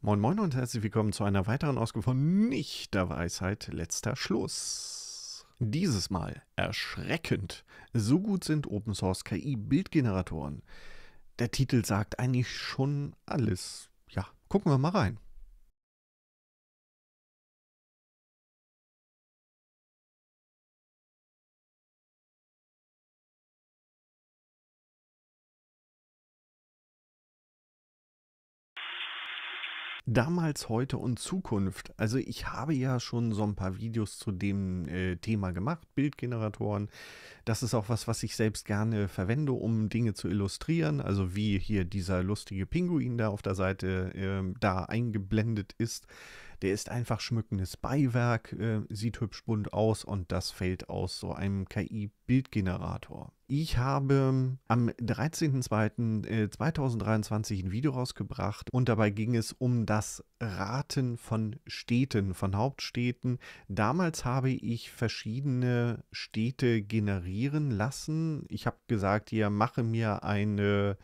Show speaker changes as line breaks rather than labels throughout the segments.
Moin Moin und herzlich willkommen zu einer weiteren Ausgabe von Nicht der Weisheit letzter Schluss. Dieses Mal erschreckend. So gut sind Open Source KI Bildgeneratoren. Der Titel sagt eigentlich schon alles. Ja, gucken wir mal rein. Damals, heute und Zukunft. Also ich habe ja schon so ein paar Videos zu dem Thema gemacht, Bildgeneratoren. Das ist auch was ich selbst gerne verwende, um Dinge zu illustrieren. Also wie hier dieser lustige Pinguin da auf der Seite da eingeblendet ist. Der ist einfach schmückendes Beiwerk, sieht hübsch bunt aus und das fällt aus so einem KI-Bildgenerator. Ich habe am 13.02.2023 ein Video rausgebracht und dabei ging es um das Raten von Städten, von Hauptstädten. Damals habe ich verschiedene Städte generieren lassen. Ich habe gesagt, hier mache mir eine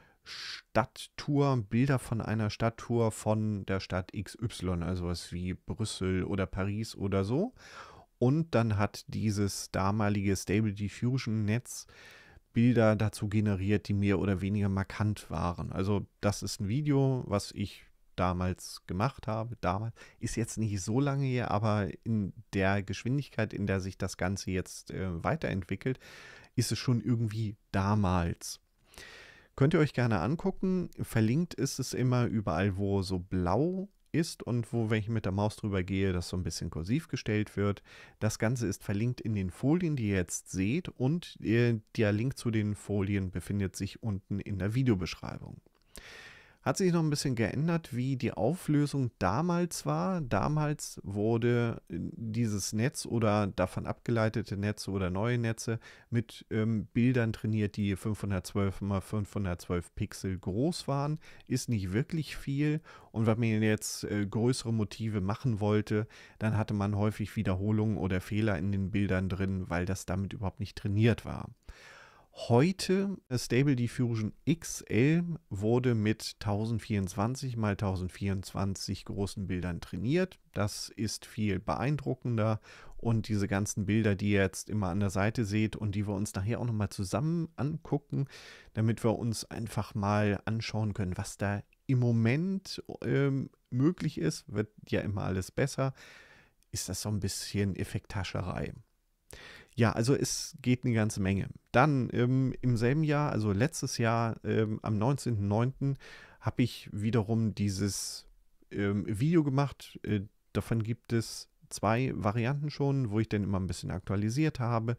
Stadttour, Bilder von einer Stadttour von der Stadt XY, also was wie Brüssel oder Paris oder so. Und dann hat dieses damalige Stable Diffusion Netz Bilder dazu generiert, die mehr oder weniger markant waren. Also das ist ein Video, was ich damals gemacht habe. Damals ist jetzt nicht so lange her, aber in der Geschwindigkeit, in der sich das Ganze jetzt weiterentwickelt, ist es schon irgendwie damals. Könnt ihr euch gerne angucken. Verlinkt ist es immer überall, wo so blau ist und wo, wenn ich mit der Maus drüber gehe, das so ein bisschen kursiv gestellt wird. Das Ganze ist verlinkt in den Folien, die ihr jetzt seht, und der Link zu den Folien befindet sich unten in der Videobeschreibung. Hat sich noch ein bisschen geändert, wie die Auflösung damals war. Damals wurde dieses Netz oder davon abgeleitete Netze oder neue Netze mit Bildern trainiert, die 512 x 512 Pixel groß waren. Ist nicht wirklich viel. Und wenn man jetzt größere Motive machen wollte, dann hatte man häufig Wiederholungen oder Fehler in den Bildern drin, weil das damit überhaupt nicht trainiert war. Heute, Stable Diffusion XL wurde mit 1024 x 1024 großen Bildern trainiert. Das ist viel beeindruckender und diese ganzen Bilder, die ihr jetzt immer an der Seite seht und die wir uns nachher auch nochmal zusammen angucken, damit wir uns einfach mal anschauen können, was da im Moment möglich ist, wird ja immer alles besser, ist das so ein bisschen Effekthascherei. Ja, also es geht eine ganze Menge. Dann im selben Jahr, also letztes Jahr, am 19.09. habe ich wiederum dieses Video gemacht. Davon gibt es zwei Varianten schon, wo ich dann immer ein bisschen aktualisiert habe.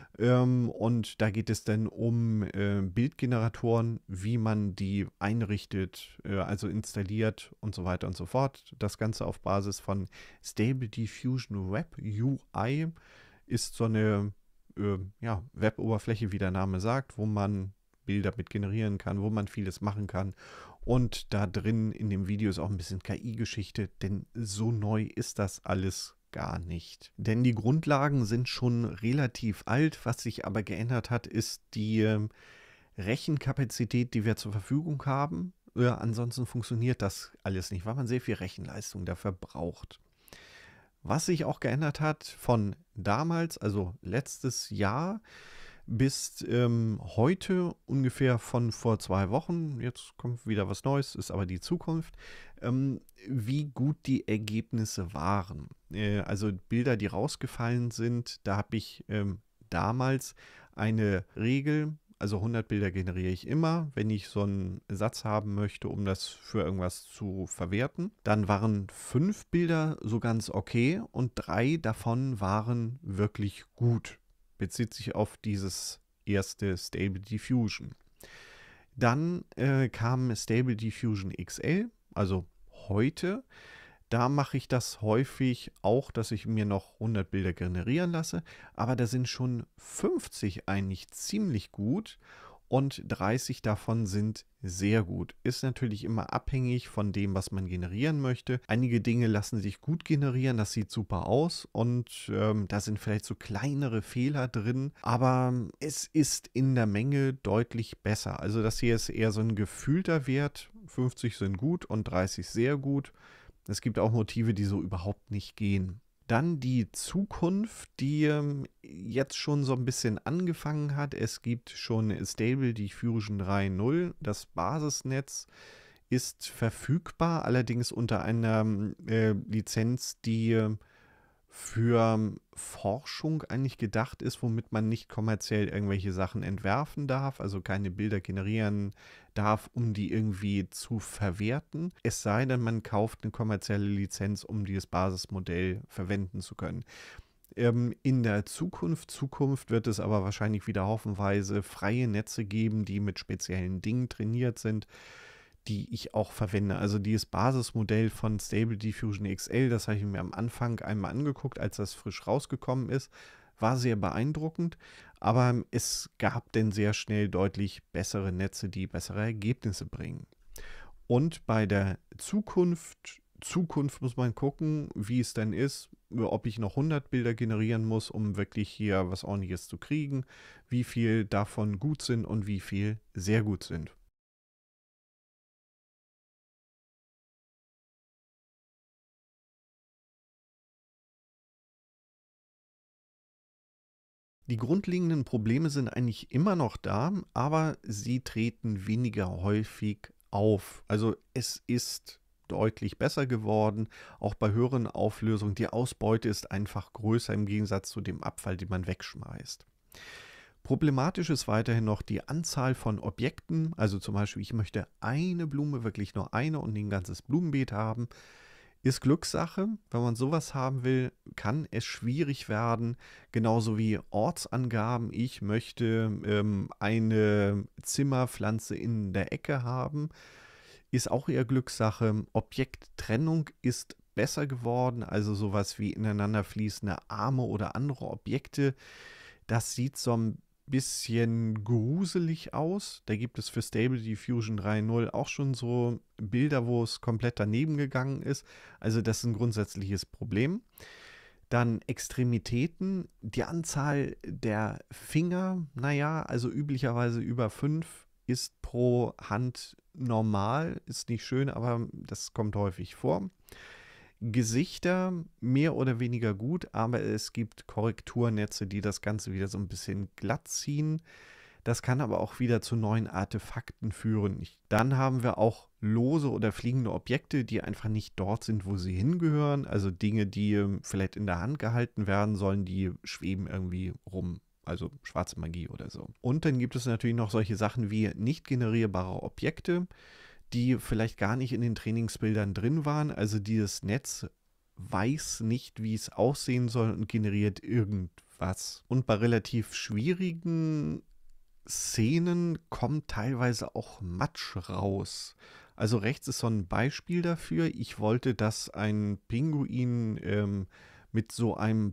Und da geht es dann um Bildgeneratoren, wie man die einrichtet, also installiert und so weiter und so fort. Das Ganze auf Basis von Stable Diffusion Web UI ist so eine ja, Web-Oberfläche, wie der Name sagt, wo man Bilder mit generieren kann, wo man vieles machen kann. Und da drin in dem Video ist auch ein bisschen KI-Geschichte, denn so neu ist das alles gar nicht. Denn die Grundlagen sind schon relativ alt. Was sich aber geändert hat, ist die Rechenkapazität, die wir zur Verfügung haben. Ansonsten funktioniert das alles nicht, weil man sehr viel Rechenleistung dafür braucht. Was sich auch geändert hat von damals, also letztes Jahr, bis heute, ungefähr von vor 2 Wochen, jetzt kommt wieder was Neues, ist aber die Zukunft, wie gut die Ergebnisse waren. Also Bilder, die rausgefallen sind, da habe ich damals eine Regel. Also 100 Bilder generiere ich immer, wenn ich so einen Satz haben möchte, um das für irgendwas zu verwerten. Dann waren 5 Bilder so ganz okay und 3 davon waren wirklich gut. Bezieht sich auf dieses erste Stable Diffusion. Dann kam Stable Diffusion XL, also heute. Da mache ich das häufig auch, dass ich mir noch 100 Bilder generieren lasse, aber da sind schon 50 eigentlich ziemlich gut und 30 davon sind sehr gut. Ist natürlich immer abhängig von dem, was man generieren möchte. Einige Dinge lassen sich gut generieren, das sieht super aus und da sind vielleicht so kleinere Fehler drin, aber es ist in der Menge deutlich besser. Also das hier ist eher so ein gefühlter Wert, 50 sind gut und 30 sehr gut. Es gibt auch Motive, die so überhaupt nicht gehen. Dann die Zukunft, die jetzt schon so ein bisschen angefangen hat. Es gibt schon Stable Diffusion 3.0. Das Basisnetz ist verfügbar, allerdings unter einer Lizenz, die für Forschung eigentlich gedacht ist, womit man nicht kommerziell irgendwelche Sachen entwerfen darf, also keine Bilder generieren darf, um die irgendwie zu verwerten. Es sei denn, man kauft eine kommerzielle Lizenz, um dieses Basismodell verwenden zu können. In der Zukunft wird es aber wahrscheinlich wieder haufenweise freie Netze geben, die mit speziellen Dingen trainiert sind, die ich auch verwende. Also dieses Basismodell von Stable Diffusion XL, das habe ich mir am Anfang einmal angeguckt, als das frisch rausgekommen ist, war sehr beeindruckend, aber es gab dann sehr schnell deutlich bessere Netze, die bessere Ergebnisse bringen. Und bei der Zukunft muss man gucken, wie es dann ist, ob ich noch 100 Bilder generieren muss, um wirklich hier was Ordentliches zu kriegen, wie viel davon gut sind und wie viel sehr gut sind. Die grundlegenden Probleme sind eigentlich immer noch da, aber sie treten weniger häufig auf. Also es ist deutlich besser geworden, auch bei höheren Auflösungen. Die Ausbeute ist einfach größer im Gegensatz zu dem Abfall, den man wegschmeißt. Problematisch ist weiterhin noch die Anzahl von Objekten. Also zum Beispiel, ich möchte eine Blume, wirklich nur eine und ein ganzes Blumenbeet haben. Ist Glückssache. Wenn man sowas haben will, kann es schwierig werden. Genauso wie Ortsangaben. Ich möchte eine Zimmerpflanze in der Ecke haben. Ist auch eher Glückssache. Objekttrennung ist besser geworden. Also sowas wie ineinander fließende Arme oder andere Objekte. Das sieht so ein bisschen gruselig aus. Da gibt es für Stable Diffusion 3.0 auch schon so Bilder, wo es komplett daneben gegangen ist. Also das ist ein grundsätzliches Problem. Dann Extremitäten, die Anzahl der Finger, naja, also üblicherweise über 5 ist pro Hand normal, ist nicht schön, aber das kommt häufig vor. Gesichter mehr oder weniger gut, aber es gibt Korrekturnetze, die das Ganze wieder so ein bisschen glatt ziehen. Das kann aber auch wieder zu neuen Artefakten führen. Dann haben wir auch lose oder fliegende Objekte, die einfach nicht dort sind, wo sie hingehören. Also Dinge, die vielleicht in der Hand gehalten werden sollen, die schweben irgendwie rum. Also schwarze Magie oder so. Und dann gibt es natürlich noch solche Sachen wie nicht generierbare Objekte, die vielleicht gar nicht in den Trainingsbildern drin waren. Also dieses Netz weiß nicht, wie es aussehen soll und generiert irgendwas. Und bei relativ schwierigen Szenen kommt teilweise auch Matsch raus. Also rechts ist so ein Beispiel dafür. Ich wollte, dass ein Pinguin mit so einem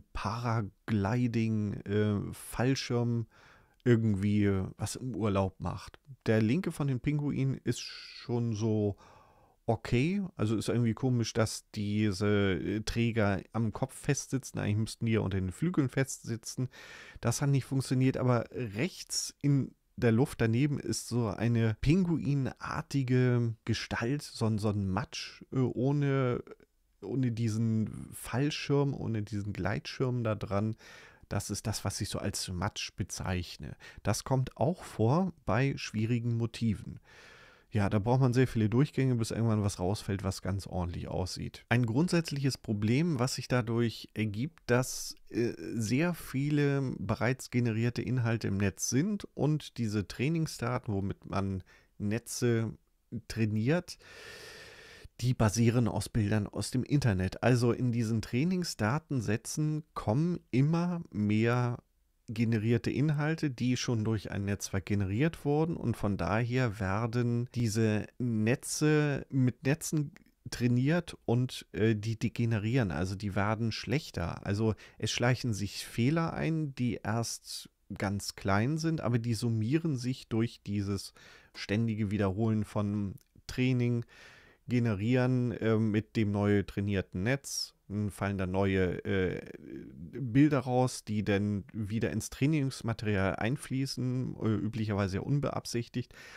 Paragliding-Fallschirm irgendwie was im Urlaub macht. Der linke von den Pinguinen ist schon so okay. Also ist irgendwie komisch, dass diese Träger am Kopf festsitzen. Eigentlich müssten die ja unter den Flügeln festsitzen. Das hat nicht funktioniert, aber rechts in der Luft daneben ist so eine pinguinartige Gestalt, so ein Matsch ohne diesen Fallschirm, ohne diesen Gleitschirm da dran. Das ist das, was ich so als Matsch bezeichne. Das kommt auch vor bei schwierigen Motiven. Ja, da braucht man sehr viele Durchgänge, bis irgendwann was rausfällt, was ganz ordentlich aussieht. Ein grundsätzliches Problem, was sich dadurch ergibt, dass sehr viele bereits generierte Inhalte im Netz sind und diese Trainingsdaten, womit man Netze trainiert, die basieren aus Bildern aus dem Internet. Also in diesen Trainingsdatensätzen kommen immer mehr generierte Inhalte, die schon durch ein Netzwerk generiert wurden, und von daher werden diese Netze mit Netzen trainiert und die degenerieren, also die werden schlechter. Also es schleichen sich Fehler ein, die erst ganz klein sind, aber die summieren sich durch dieses ständige Wiederholen von Training, generieren mit dem neu trainierten Netz. Dann fallen da neue Bilder raus, die dann wieder ins Trainingsmaterial einfließen, üblicherweise ja unbeabsichtigt.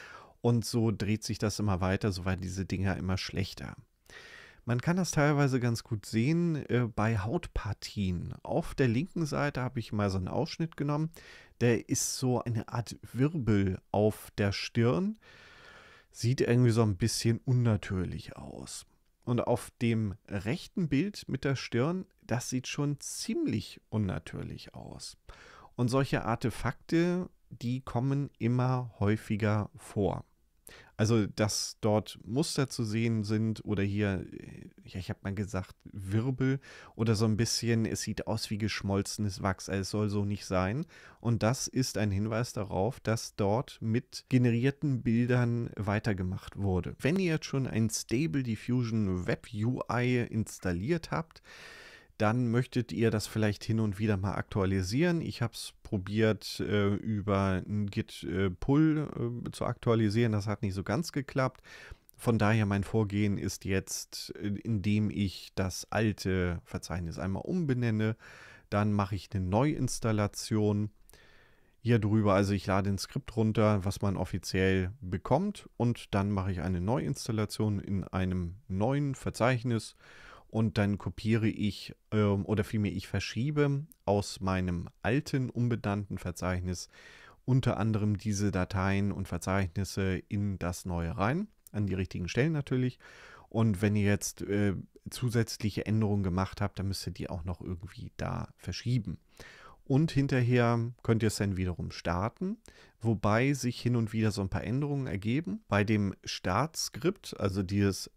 Und so dreht sich das immer weiter, so werden diese Dinger immer schlechter. Man kann das teilweise ganz gut sehen bei Hautpartien. Auf der linken Seite habe ich mal so einen Ausschnitt genommen. Der ist so eine Art Wirbel auf der Stirn. Sieht irgendwie so ein bisschen unnatürlich aus. Und auf dem rechten Bild mit der Stirn, das sieht schon ziemlich unnatürlich aus. Und solche Artefakte, die kommen immer häufiger vor. Also, dass dort Muster zu sehen sind oder hier, ja, ich habe mal gesagt, Wirbel oder so ein bisschen, es sieht aus wie geschmolzenes Wachs, also es soll so nicht sein. Und das ist ein Hinweis darauf, dass dort mit generierten Bildern weitergemacht wurde. Wenn ihr jetzt schon ein Stable Diffusion Web UI installiert habt, dann möchtet ihr das vielleicht hin und wieder mal aktualisieren. Ich habe es probiert, über ein Git-Pull zu aktualisieren. Das hat nicht so ganz geklappt. Von daher mein Vorgehen ist jetzt, indem ich das alte Verzeichnis einmal umbenenne. Dann mache ich eine Neuinstallation hier drüber. Also ich lade ein Skript runter, was man offiziell bekommt. Und dann mache ich eine Neuinstallation in einem neuen Verzeichnis. Und dann kopiere ich oder vielmehr ich verschiebe aus meinem alten unbenannten Verzeichnis unter anderem diese Dateien und Verzeichnisse in das neue rein, an die richtigen Stellen natürlich. Und wenn ihr jetzt zusätzliche Änderungen gemacht habt, dann müsst ihr die auch noch irgendwie da verschieben. Und hinterher könnt ihr es dann wiederum starten, wobei sich hin und wieder so ein paar Änderungen ergeben. Bei dem Startskript, also dieses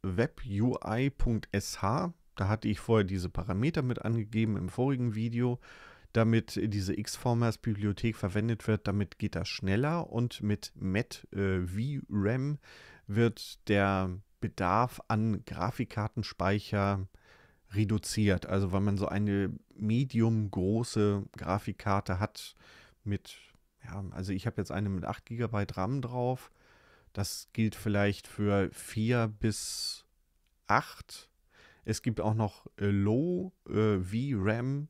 webui.sh, da hatte ich vorher diese Parameter mit angegeben im vorigen Video, damit diese Xformers-Bibliothek verwendet wird. Damit geht das schneller und mit met VRAM wird der Bedarf an Grafikkartenspeicher reduziert. Also wenn man so eine medium große Grafikkarte hat mit, ja, also ich habe jetzt eine mit 8 GB RAM drauf. Das gilt vielleicht für 4 bis 8. Es gibt auch noch Low VRAM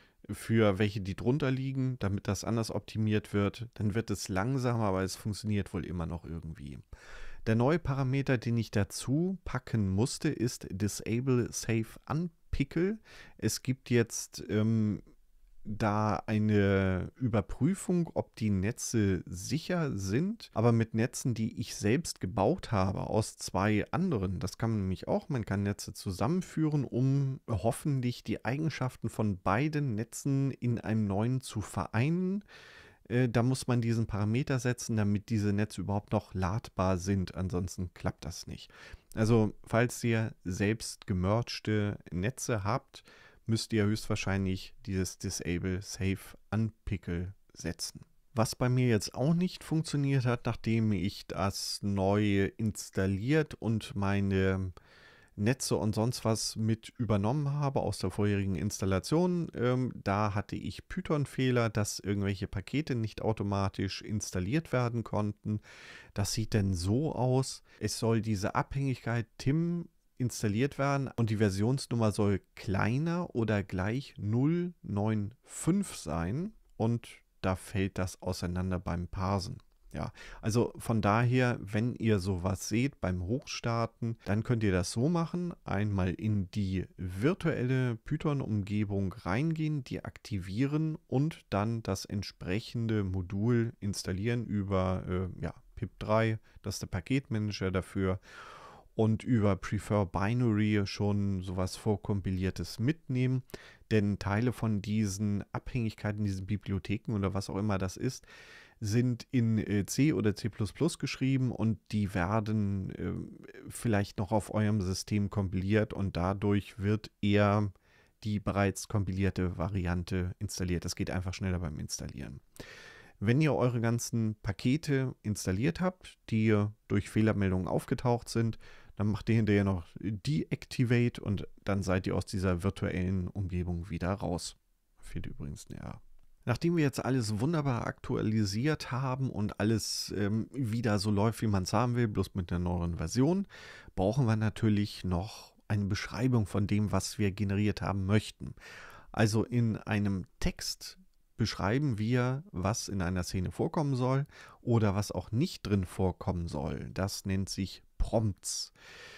für welche, die drunter liegen, damit das anders optimiert wird. Dann wird es langsamer, aber es funktioniert wohl immer noch irgendwie. Der neue Parameter, den ich dazu packen musste, ist Disable Safe Unpickle. Es gibt jetzt da eine Überprüfung, ob die Netze sicher sind, aber mit Netzen, die ich selbst gebaut habe, aus 2 anderen. Das kann man nämlich auch. Man kann Netze zusammenführen, um hoffentlich die Eigenschaften von beiden Netzen in einem neuen zu vereinen. Da muss man diesen Parameter setzen, damit diese Netze überhaupt noch ladbar sind. Ansonsten klappt das nicht. Also, falls ihr selbst gemergte Netze habt, müsst ihr höchstwahrscheinlich dieses Disable Safe Unpickle setzen. Was bei mir jetzt auch nicht funktioniert hat, nachdem ich das neu installiert und meine Netze und sonst was mit übernommen habe aus der vorherigen Installation. Da hatte ich Python-Fehler, dass irgendwelche Pakete nicht automatisch installiert werden konnten. Das sieht denn so aus. Es soll diese Abhängigkeit TIM installiert werden und die Versionsnummer soll kleiner oder gleich 095 sein und da fällt das auseinander beim Parsen. Ja, also von daher, wenn ihr sowas seht beim Hochstarten, dann könnt ihr das so machen, einmal in die virtuelle Python-Umgebung reingehen, die aktivieren und dann das entsprechende Modul installieren über pip3, das ist der Paketmanager dafür, und über Prefer Binary schon sowas vorkompiliertes mitnehmen, denn Teile von diesen Abhängigkeiten, diesen Bibliotheken oder was auch immer das ist, sind in C oder C++ geschrieben und die werden vielleicht noch auf eurem System kompiliert und dadurch wird eher die bereits kompilierte Variante installiert. Das geht einfach schneller beim Installieren. Wenn ihr eure ganzen Pakete installiert habt, die durch Fehlermeldungen aufgetaucht sind, dann macht ihr hinterher noch Deactivate und dann seid ihr aus dieser virtuellen Umgebung wieder raus. Fehlt übrigens ein R. Nachdem wir jetzt alles wunderbar aktualisiert haben und alles wieder so läuft, wie man es haben will, bloß mit einer neuen Version, brauchen wir natürlich noch eine Beschreibung von dem, was wir generiert haben möchten. Also in einem Text beschreiben wir, was in einer Szene vorkommen soll oder was auch nicht drin vorkommen soll. Das nennt sich Prompts.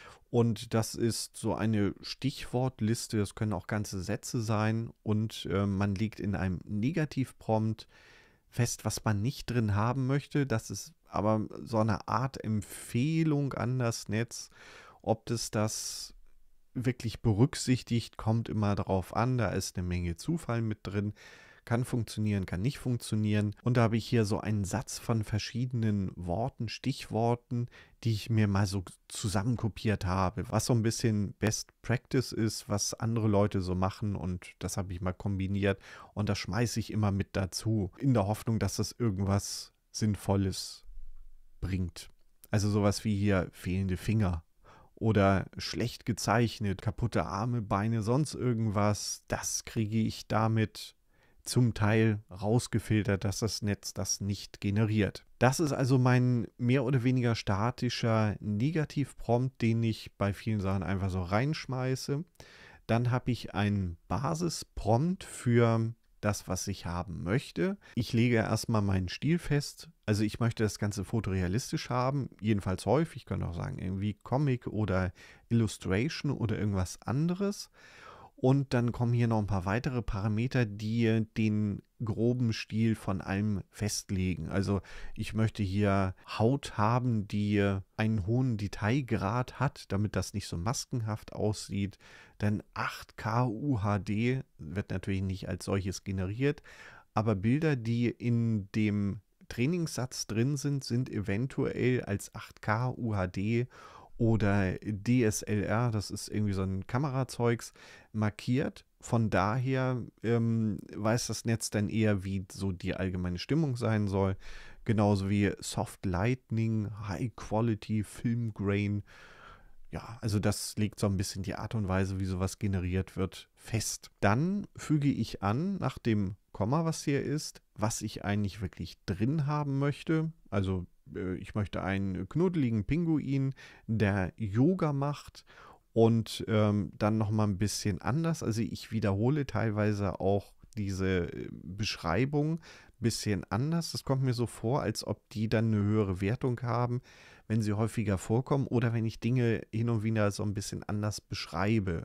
Und das ist so eine Stichwortliste, das können auch ganze Sätze sein und man legt in einem Negativprompt fest, was man nicht drin haben möchte. Das ist aber so eine Art Empfehlung an das Netz. Ob das wirklich berücksichtigt, kommt immer darauf an. Da ist eine Menge Zufall mit drin. Kann funktionieren, kann nicht funktionieren. Und da habe ich hier so einen Satz von verschiedenen Worten, Stichworten, die ich mir mal so zusammenkopiert habe, was so ein bisschen Best Practice ist, was andere Leute so machen, und das habe ich mal kombiniert und das schmeiße ich immer mit dazu, in der Hoffnung, dass das irgendwas Sinnvolles bringt. Also sowas wie hier fehlende Finger oder schlecht gezeichnet, kaputte Arme, Beine, sonst irgendwas. Das kriege ich damit zum Teil rausgefiltert, dass das Netz das nicht generiert. Das ist also mein mehr oder weniger statischer Negativprompt, den ich bei vielen Sachen einfach so reinschmeiße. Dann habe ich einen Basisprompt für das, was ich haben möchte. Ich lege erstmal meinen Stil fest. Also ich möchte das Ganze fotorealistisch haben, jedenfalls häufig. Ich könnte auch sagen, irgendwie Comic oder Illustration oder irgendwas anderes. Und dann kommen hier noch ein paar weitere Parameter, die den groben Stil von allem festlegen. Also ich möchte hier Haut haben, die einen hohen Detailgrad hat, damit das nicht so maskenhaft aussieht. Dann 8K UHD wird natürlich nicht als solches generiert, aber Bilder, die in dem Trainingssatz drin sind, sind eventuell als 8K UHD oder DSLR, das ist irgendwie so ein Kamerazeugs, markiert. Von daher weiß das Netz dann eher, wie so die allgemeine Stimmung sein soll. Genauso wie Soft Lightning, High Quality, Film Grain. Ja, also das legt so ein bisschen die Art und Weise, wie sowas generiert wird, fest. Dann füge ich an, nach dem Komma, was hier ist, was ich eigentlich wirklich drin haben möchte. Also ich möchte einen knuddeligen Pinguin, der Yoga macht und dann nochmal ein bisschen anders. Also ich wiederhole teilweise auch diese Beschreibung ein bisschen anders. Das kommt mir so vor, als ob die dann eine höhere Wertung haben, wenn sie häufiger vorkommen oder wenn ich Dinge hin und wieder so ein bisschen anders beschreibe.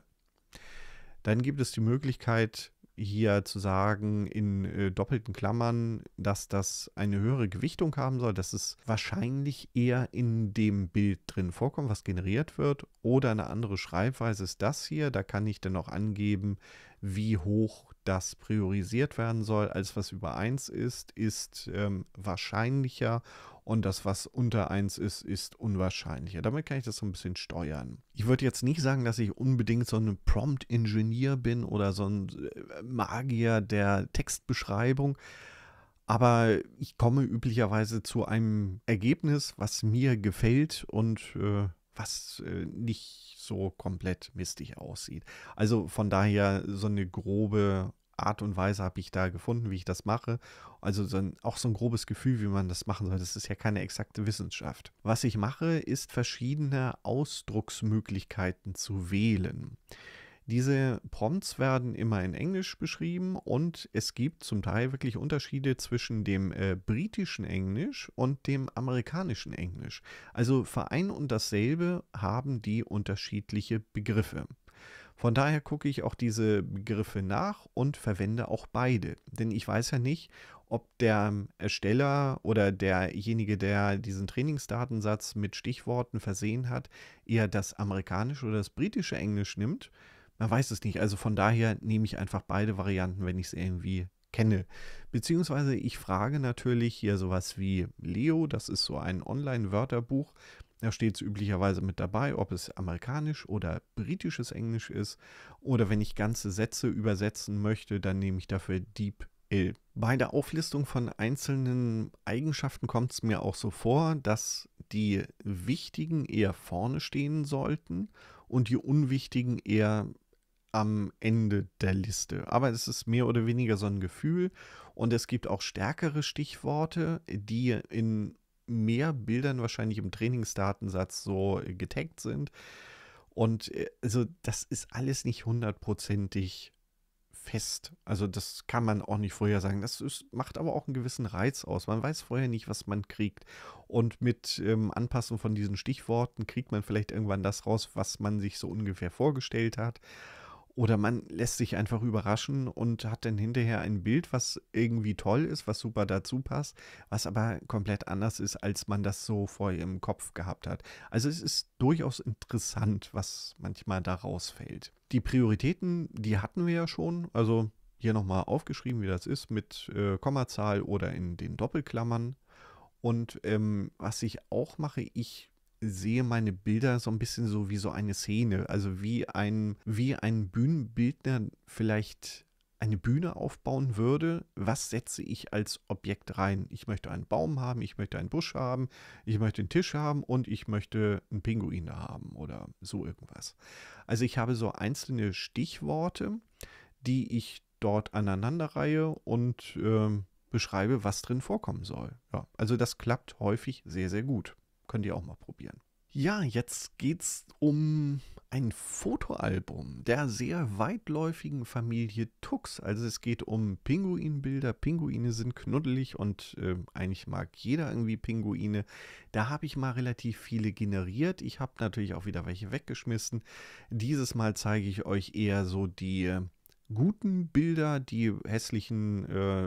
Dann gibt es die Möglichkeit, hier zu sagen in doppelten Klammern, dass das eine höhere Gewichtung haben soll, dass es wahrscheinlich eher in dem Bild drin vorkommt, was generiert wird. Oder eine andere Schreibweise ist das hier. Da kann ich dann auch angeben, wie hoch das priorisiert werden soll. Alles, was über 1 ist wahrscheinlicher, und das, was unter 1 ist unwahrscheinlicher. Damit kann ich das so ein bisschen steuern. Ich würde jetzt nicht sagen, dass ich unbedingt so ein Prompt-Ingenieur bin oder so ein Magier der Textbeschreibung, aber ich komme üblicherweise zu einem Ergebnis, was mir gefällt und was nicht so komplett mistig aussieht. Also von daher so eine grobe Art und Weise habe ich da gefunden, wie ich das mache. Also auch so ein grobes Gefühl, wie man das machen soll. Das ist ja keine exakte Wissenschaft. Was ich mache, ist verschiedene Ausdrucksmöglichkeiten zu wählen. Diese Prompts werden immer in Englisch beschrieben und es gibt zum Teil wirklich Unterschiede zwischen dem britischen Englisch und dem amerikanischen Englisch. Also für ein und dasselbe haben die unterschiedliche Begriffe. Von daher gucke ich auch diese Begriffe nach und verwende auch beide. Denn ich weiß ja nicht, ob der Ersteller oder derjenige, der diesen Trainingsdatensatz mit Stichworten versehen hat, eher das amerikanische oder das britische Englisch nimmt. Man weiß es nicht. Also von daher nehme ich einfach beide Varianten, wenn ich es irgendwie kenne. Beziehungsweise ich frage natürlich hier sowas wie Leo, das ist so ein Online-Wörterbuch. Da steht es üblicherweise mit dabei, ob es amerikanisch oder britisches Englisch ist. Oder wenn ich ganze Sätze übersetzen möchte, dann nehme ich dafür DeepL. Bei der Auflistung von einzelnen Eigenschaften kommt es mir auch so vor, dass die wichtigen eher vorne stehen sollten und die unwichtigen eher am Ende der Liste. Aber es ist mehr oder weniger so ein Gefühl, und es gibt auch stärkere Stichworte, die in mehr Bildern wahrscheinlich im Trainingsdatensatz so getaggt sind. Und also das ist alles nicht hundertprozentig fest. Also das kann man auch nicht vorher sagen. Macht aber auch einen gewissen Reiz aus. Man weiß vorher nicht, was man kriegt. Und mit Anpassung von diesen Stichworten kriegt man vielleicht irgendwann das raus, was man sich so ungefähr vorgestellt hat. Oder man lässt sich einfach überraschen und hat dann hinterher ein Bild, was irgendwie toll ist, was super dazu passt, was aber komplett anders ist, als man das so vorher im Kopf gehabt hat. Also es ist durchaus interessant, was manchmal da rausfällt. Die Prioritäten, die hatten wir ja schon. Also hier nochmal aufgeschrieben, wie das ist, mit Kommazahl oder in den Doppelklammern. Und was ich auch mache, ich sehe meine Bilder so ein bisschen so wie so eine Szene, also wie ein Bühnenbildner vielleicht eine Bühne aufbauen würde. Was setze ich als Objekt rein? Ich möchte einen Baum haben, ich möchte einen Busch haben, ich möchte einen Tisch haben und ich möchte einen Pinguin da haben oder so irgendwas. Also ich habe so einzelne Stichworte, die ich dort aneinanderreihe und beschreibe, was drin vorkommen soll. Ja, also das klappt häufig sehr, sehr gut. Könnt ihr auch mal probieren. Ja, jetzt geht's um ein Fotoalbum der sehr weitläufigen Familie Tux. Also es geht um Pinguinbilder. Pinguine sind knuddelig und eigentlich mag jeder irgendwie Pinguine. Da habe ich mal relativ viele generiert. Ich habe natürlich auch wieder welche weggeschmissen. Dieses Mal zeige ich euch eher so die guten Bilder, die hässlichen,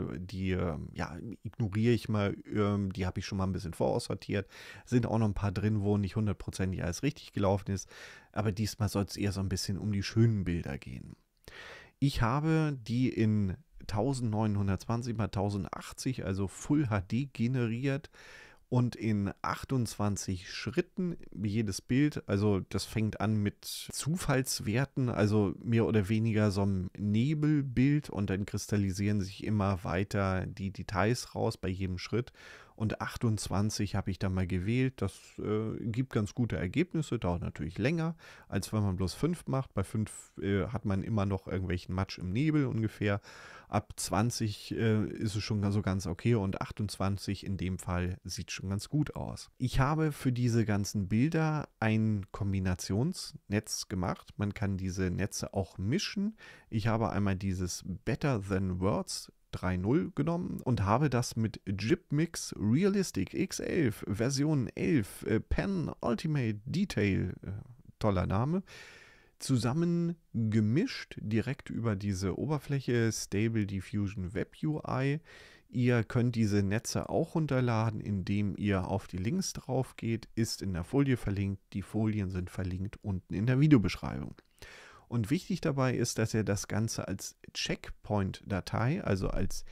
ja, ignoriere ich mal, die habe ich schon mal ein bisschen voraussortiert. Sind auch noch ein paar drin, wo nicht hundertprozentig alles richtig gelaufen ist, aber diesmal soll es eher so ein bisschen um die schönen Bilder gehen. Ich habe die in 1920 x 1080, also Full HD generiert und in 28 Schritten jedes Bild. Also das fängt an mit Zufallswerten, also mehr oder weniger so ein Nebelbild und dann kristallisieren sich immer weiter die Details raus bei jedem Schritt. Und 28 habe ich dann mal gewählt. Das gibt ganz gute Ergebnisse, dauert natürlich länger, als wenn man bloß 5 macht. Bei 5 hat man immer noch irgendwelchen Matsch im Nebel ungefähr. Ab 20 ist es schon so ganz okay und 28 in dem Fall sieht schon ganz gut aus. Ich habe für diese ganzen Bilder ein Kombinationsnetz gemacht. Man kann diese Netze auch mischen. Ich habe einmal dieses Better Than Words 3.0 genommen und habe das mit JIPMix Realistic X11 Version 11 Pen Ultimate Detail, toller Name, zusammen gemischt direkt über diese Oberfläche Stable Diffusion Web UI. Ihr könnt diese Netze auch runterladen, indem ihr auf die Links drauf geht, ist in der Folie verlinkt. Die Folien sind verlinkt unten in der Videobeschreibung. Und wichtig dabei ist, dass ihr das Ganze als Checkpoint-Datei, also als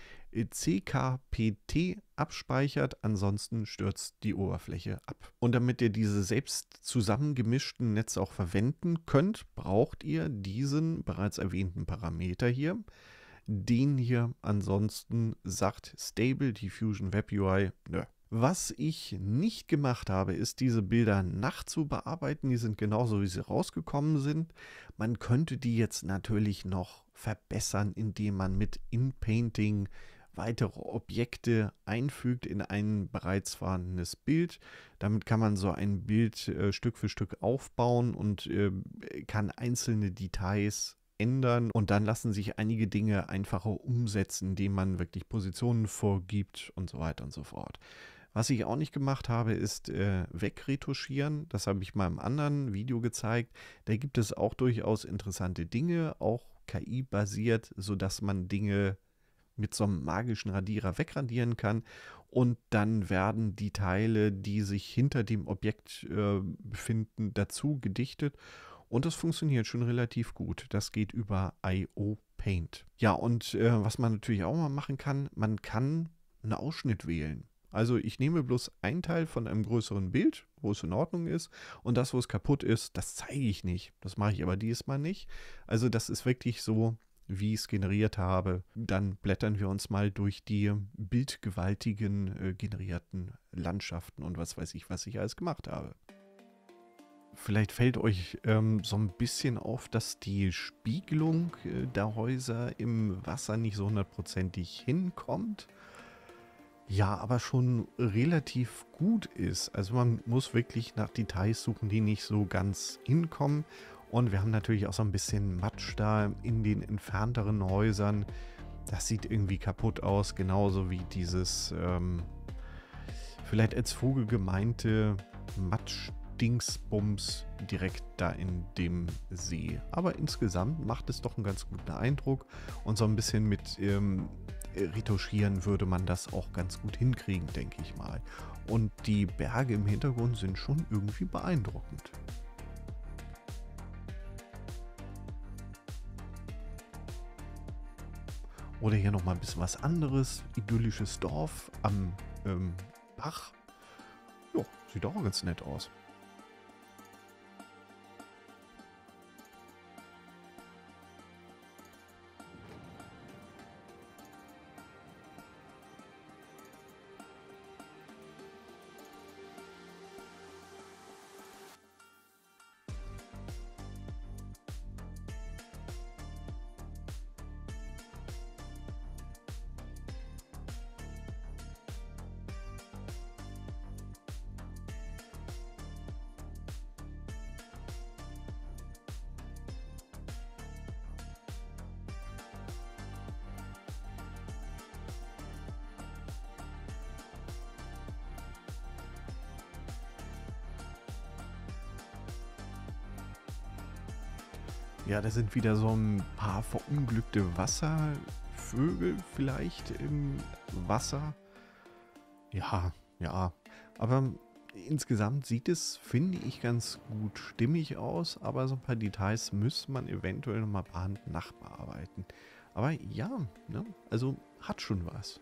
CKPT abspeichert, ansonsten stürzt die Oberfläche ab. Und damit ihr diese selbst zusammengemischten Netze auch verwenden könnt, braucht ihr diesen bereits erwähnten Parameter hier, den hier ansonsten sagt Stable Diffusion Web UI, nö. Was ich nicht gemacht habe, ist diese Bilder nachzubearbeiten. Die sind genauso, wie sie rausgekommen sind. Man könnte die jetzt natürlich noch verbessern, indem man mit InPainting weitere Objekte einfügt in ein bereits vorhandenes Bild. Damit kann man so ein Bild Stück für Stück aufbauen und kann einzelne Details ändern und dann lassen sich einige Dinge einfacher umsetzen, indem man wirklich Positionen vorgibt und so weiter und so fort. Was ich auch nicht gemacht habe, ist wegretuschieren. Das habe ich mal im anderen Video gezeigt. Da gibt es auch durchaus interessante Dinge, auch KI-basiert, sodass man Dinge mit so einem magischen Radierer wegradieren kann. Und dann werden die Teile, die sich hinter dem Objekt befinden, dazu gedichtet. Und das funktioniert schon relativ gut. Das geht über IO Paint. Ja, und was man natürlich auch mal machen kann, man kann einen Ausschnitt wählen. Also ich nehme bloß einen Teil von einem größeren Bild, wo es in Ordnung ist, und das, wo es kaputt ist, das zeige ich nicht. Das mache ich aber diesmal nicht. Also das ist wirklich so, wie ich es generiert habe. Dann blättern wir uns mal durch die bildgewaltigen generierten Landschaften und was weiß ich, was ich alles gemacht habe. Vielleicht fällt euch so ein bisschen auf, dass die Spiegelung der Häuser im Wasser nicht so hundertprozentig hinkommt. Ja, aber schon relativ gut ist. Also man muss wirklich nach Details suchen, die nicht so ganz hinkommen. Und wir haben natürlich auch so ein bisschen Matsch da in den entfernteren Häusern. Das sieht irgendwie kaputt aus, genauso wie dieses vielleicht als Vogel gemeinte Matsch-Dingsbums direkt da in dem See. Aber insgesamt macht es doch einen ganz guten Eindruck und so ein bisschen mit Retuschieren würde man das auch ganz gut hinkriegen, denke ich mal. Und die Berge im Hintergrund sind schon irgendwie beeindruckend. Oder hier nochmal ein bisschen was anderes. Idyllisches Dorf am Bach. Ja, sieht auch ganz nett aus. Ja, da sind wieder so ein paar verunglückte Wasservögel vielleicht im Wasser. Ja, ja. Aber insgesamt sieht es, finde ich, ganz gut stimmig aus. Aber so ein paar Details müsste man eventuell nochmal per Hand nachbearbeiten. Aber ja, ne? Also hat schon was.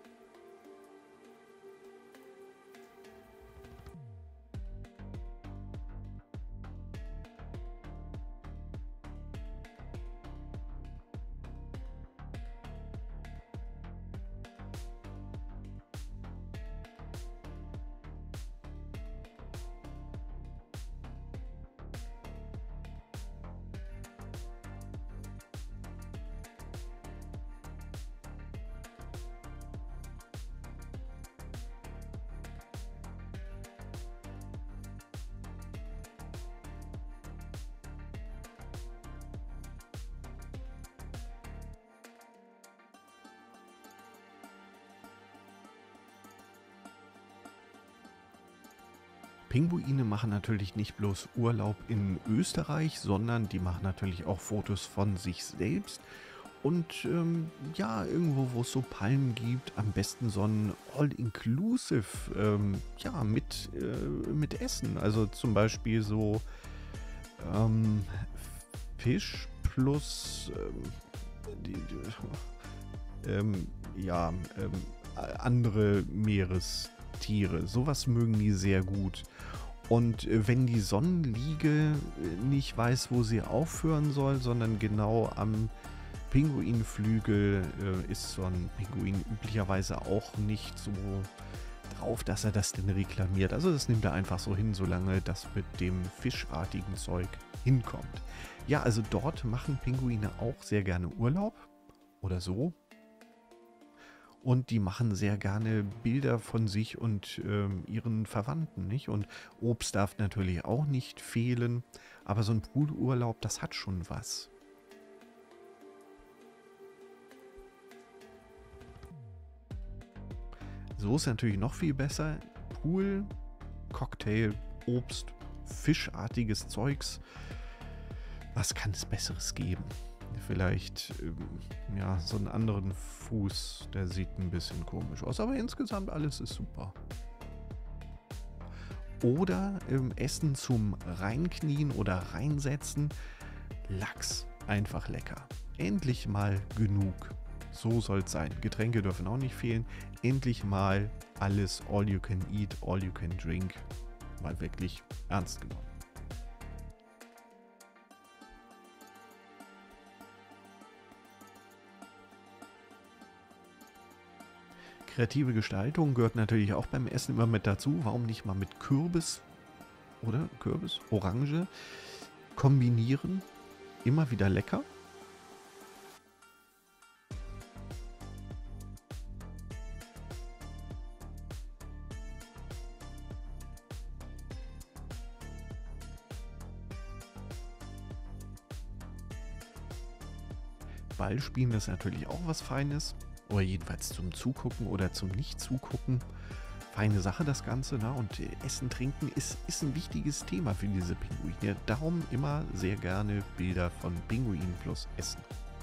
Pinguine machen natürlich nicht bloß Urlaub in Österreich, sondern die machen natürlich auch Fotos von sich selbst. Und ja, irgendwo, wo es so Palmen gibt, am besten so ein All-Inclusive, ja, mit Essen. Also zum Beispiel so ähm, Fisch plus ja, andere Meerestiere. Sowas mögen die sehr gut. Und wenn die Sonnenliege nicht weiß, wo sie aufhören soll, sondern genau am Pinguinflügel ist so ein Pinguin üblicherweise auch nicht so drauf, dass er das denn reklamiert. Also das nimmt er einfach so hin, solange das mit dem fischartigen Zeug hinkommt. Ja, also dort machen Pinguine auch sehr gerne Urlaub oder so. Und die machen sehr gerne Bilder von sich und ihren Verwandten, nicht? Und Obst darf natürlich auch nicht fehlen. Aber so ein Poolurlaub, das hat schon was. So ist natürlich noch viel besser. Pool, Cocktail, Obst, fischartiges Zeugs. Was kann es Besseres geben? Vielleicht ja, so einen anderen Fuß, der sieht ein bisschen komisch aus, aber insgesamt alles ist super. Oder Essen zum Reinknien oder Reinsetzen. Lachs, einfach lecker. Endlich mal genug. So soll es sein. Getränke dürfen auch nicht fehlen. Endlich mal alles all you can eat, all you can drink. Mal wirklich ernst genommen. Kreative Gestaltung gehört natürlich auch beim Essen immer mit dazu. Warum nicht mal mit Kürbis oder Kürbis, Orange kombinieren? Immer wieder lecker. Ballspielen ist natürlich auch was Feines. Oder jedenfalls zum Zugucken oder zum Nicht-Zugucken. Feine Sache das Ganze, ne? Und Essen, Trinken ist ein wichtiges Thema für diese Pinguine. Darum immer sehr gerne Bilder von Pinguinen plus Essen.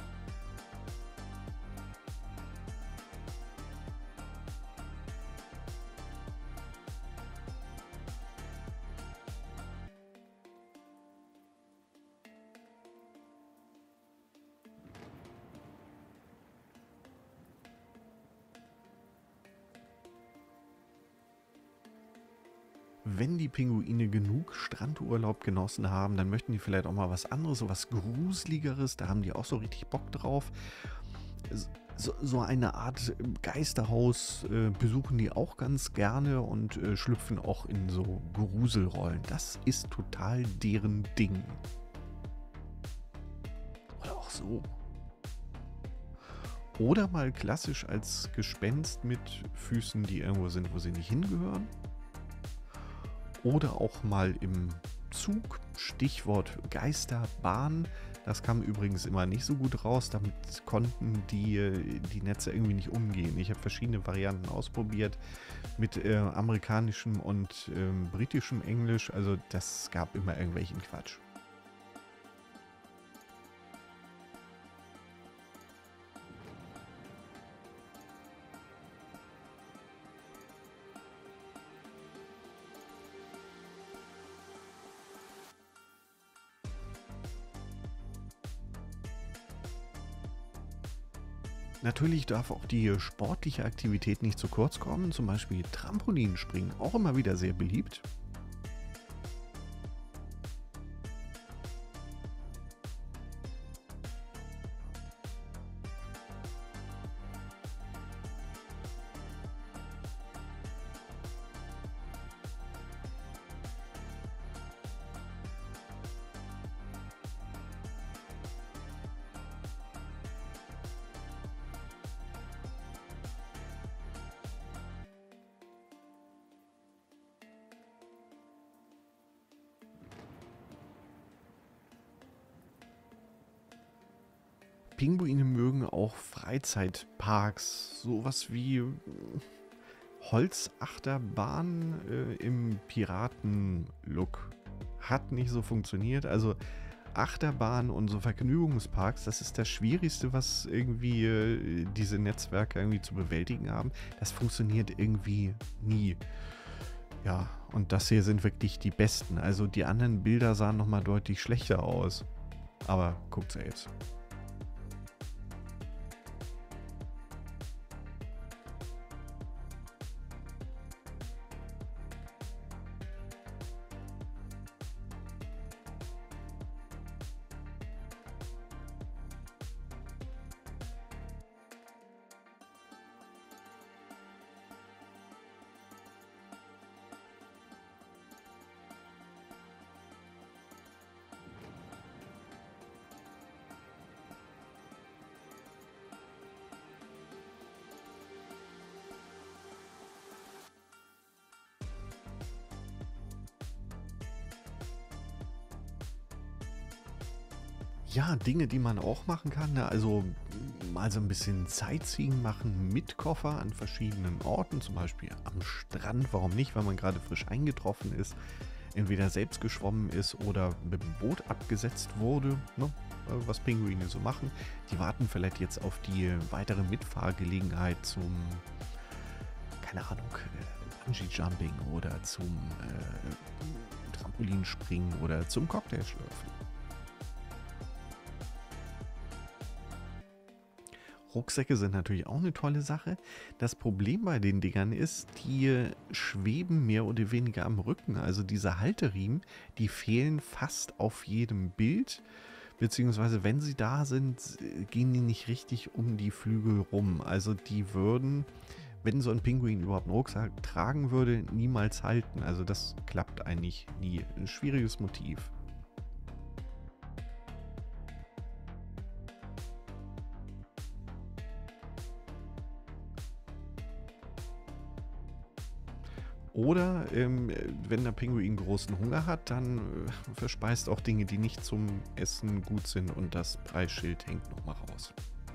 Wenn die Pinguine genug Strandurlaub genossen haben, dann möchten die vielleicht auch mal was anderes, so was Gruseligeres. Da haben die auch so richtig Bock drauf. So eine Art Geisterhaus besuchen die auch ganz gerne und schlüpfen auch in so Gruselrollen. Das ist total deren Ding. Oder auch so. Oder mal klassisch als Gespenst mit Füßen, die irgendwo sind, wo sie nicht hingehören. Oder auch mal im Zug, Stichwort Geisterbahn. Das kam übrigens immer nicht so gut raus, damit konnten die Netze irgendwie nicht umgehen. Ich habe verschiedene Varianten ausprobiert mit amerikanischem und britischem Englisch, also das gab immer irgendwelchen Quatsch. Natürlich darf auch die sportliche Aktivität nicht zu kurz kommen, zum Beispiel Trampolinspringen, auch immer wieder sehr beliebt. Pinguine mögen auch Freizeitparks, sowas wie Holzachterbahn im Piraten-Look. Hat nicht so funktioniert. Also Achterbahn und so Vergnügungsparks, das ist das Schwierigste, was irgendwie diese Netzwerke irgendwie zu bewältigen haben. Das funktioniert irgendwie nie. Ja, und das hier sind wirklich die besten. Also die anderen Bilder sahen nochmal deutlich schlechter aus. Aber guckt selbst. Ja, Dinge, die man auch machen kann, ne? Also mal so ein bisschen Sightseeing machen mit Koffer an verschiedenen Orten, zum Beispiel am Strand. Warum nicht, weil man gerade frisch eingetroffen ist, entweder selbst geschwommen ist oder mit dem Boot abgesetzt wurde, ne? Was Pinguine so machen. Die warten vielleicht jetzt auf die weitere Mitfahrgelegenheit zum, keine Ahnung, Bungee-Jumping oder zum Trampolinspringen oder zum Cocktailschlürfen. Rucksäcke sind natürlich auch eine tolle Sache. Das Problem bei den Dingern ist, die schweben mehr oder weniger am Rücken. Also diese Halteriemen, die fehlen fast auf jedem Bild. Beziehungsweise wenn sie da sind, gehen die nicht richtig um die Flügel rum. Also die würden, wenn so ein Pinguin überhaupt einen Rucksack tragen würde, niemals halten. Also das klappt eigentlich nie. Ein schwieriges Motiv. Oder wenn der Pinguin großen Hunger hat, dann verspeist auch Dinge, die nicht zum Essen gut sind und das Preisschild hängt nochmal raus.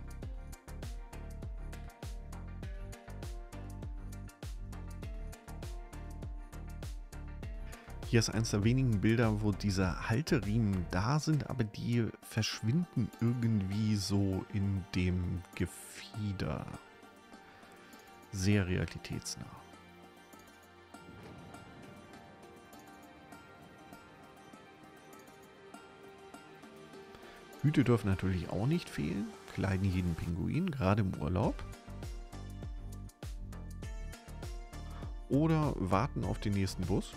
Hier ist eines der wenigen Bilder, wo diese Halteriemen da sind, aber die verschwinden irgendwie so in dem Gefieder. Sehr realitätsnah. Hüte dürfen natürlich auch nicht fehlen, kleiden jeden Pinguin, gerade im Urlaub. Oder warten auf den nächsten Bus.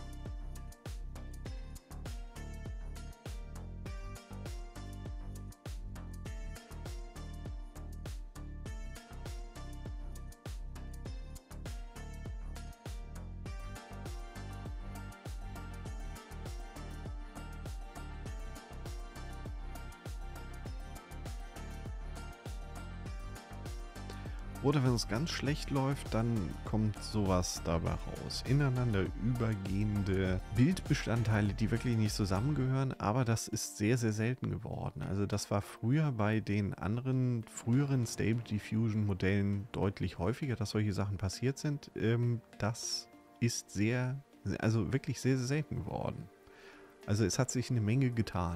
Oder wenn es ganz schlecht läuft, dann kommt sowas dabei raus. Ineinander übergehende Bildbestandteile, die wirklich nicht zusammengehören, aber das ist sehr, sehr selten geworden. Also das war früher bei den anderen früheren Stable Diffusion Modellen deutlich häufiger, dass solche Sachen passiert sind. Das ist also wirklich sehr, sehr selten geworden. Also es hat sich eine Menge getan.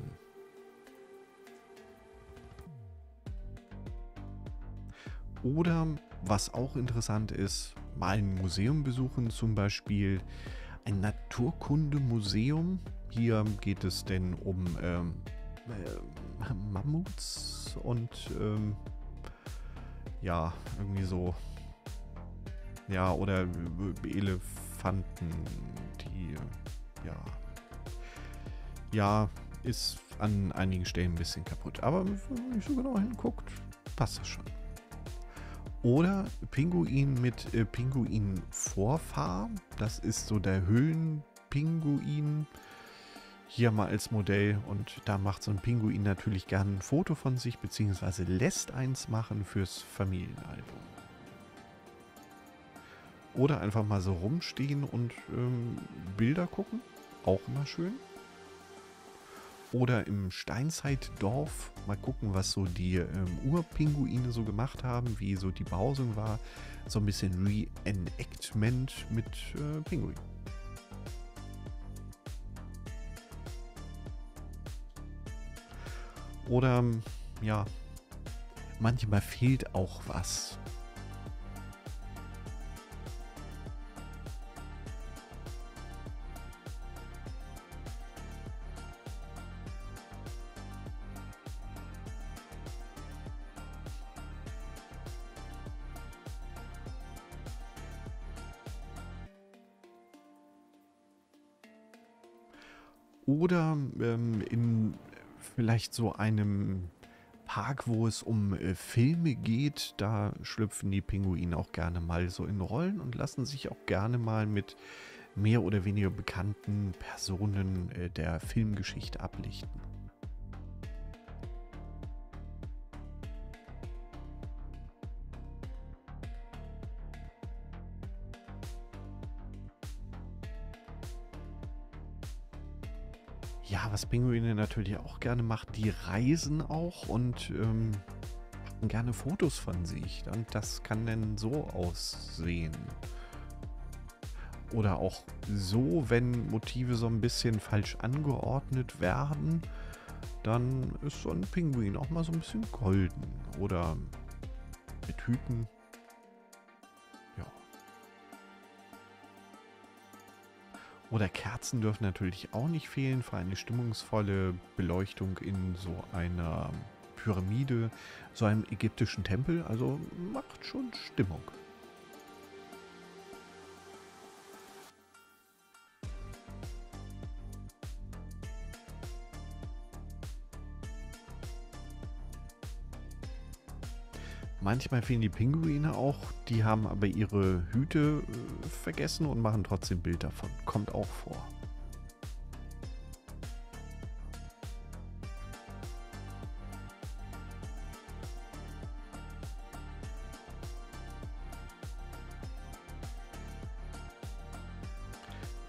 Oder, was auch interessant ist, mal ein Museum besuchen, zum Beispiel ein Naturkundemuseum. Hier geht es denn um Mammuts und ja, irgendwie so, ja, oder Elefanten, die, ja, ist an einigen Stellen ein bisschen kaputt. Aber wenn man nicht so genau hinguckt, passt das schon. Oder Pinguin mit Pinguin-Vorfahr. Das ist so der Höhlenpinguin. Hier mal als Modell. Und da macht so ein Pinguin natürlich gerne ein Foto von sich, beziehungsweise lässt eins machen fürs Familienalbum. Oder einfach mal so rumstehen und Bilder gucken. Auch immer schön. Oder im Steinzeitdorf mal gucken, was so die Urpinguine so gemacht haben, wie so die Behausung war. So ein bisschen Reenactment mit Pinguin. Oder, ja, manchmal fehlt auch was. Oder in vielleicht so einem Park, wo es um Filme geht, da schlüpfen die Pinguine auch gerne mal so in Rollen und lassen sich auch gerne mal mit mehr oder weniger bekannten Personen der Filmgeschichte ablichten. Ja, was Pinguine natürlich auch gerne macht, die reisen auch und machen gerne Fotos von sich. Und das kann dann so aussehen. Oder auch so, wenn Motive so ein bisschen falsch angeordnet werden, dann ist so ein Pinguin auch mal so ein bisschen golden. Oder mit Hüten. Ja. Oder Kerzen dürfen natürlich auch nicht fehlen für eine stimmungsvolle Beleuchtung in so einer Pyramide, so einem ägyptischen Tempel. Also macht schon Stimmung. Manchmal fehlen die Pinguine auch, die haben aber ihre Hüte vergessen und machen trotzdem Bild davon. Kommt auch vor.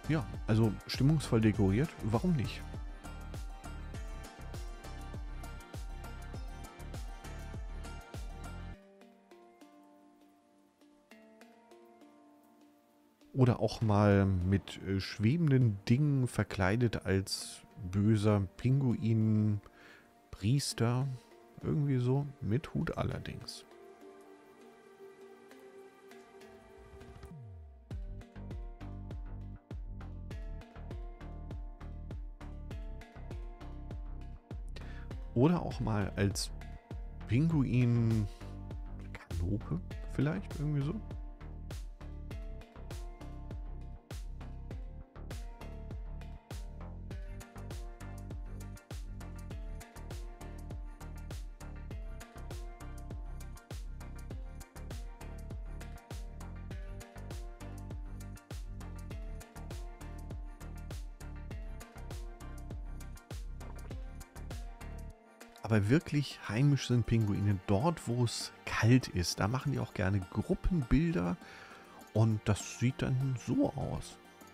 Ja, also stimmungsvoll dekoriert, warum nicht? Oder auch mal mit schwebenden Dingen verkleidet als böser Pinguin, Priester, irgendwie so, mit Hut allerdings. Oder auch mal als Pinguin, Kanope vielleicht, irgendwie so. Aber wirklich heimisch sind Pinguine dort, wo es kalt ist. Da machen die auch gerne Gruppenbilder und das sieht dann so aus.